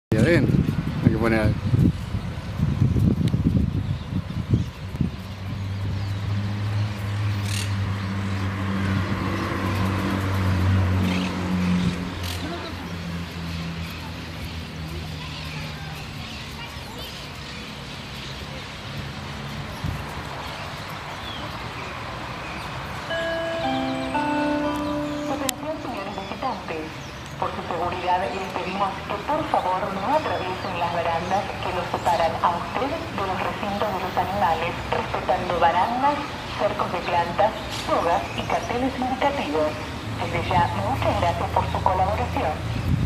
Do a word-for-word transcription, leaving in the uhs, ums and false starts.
ahí adentro. Hay que poner. Por su seguridad les pedimos que por favor no atraviesen las barandas que los separan a ustedes de los recintos de los animales, respetando barandas, cercos de plantas, sogas y carteles indicativos. Desde ya, muchas gracias por su colaboración.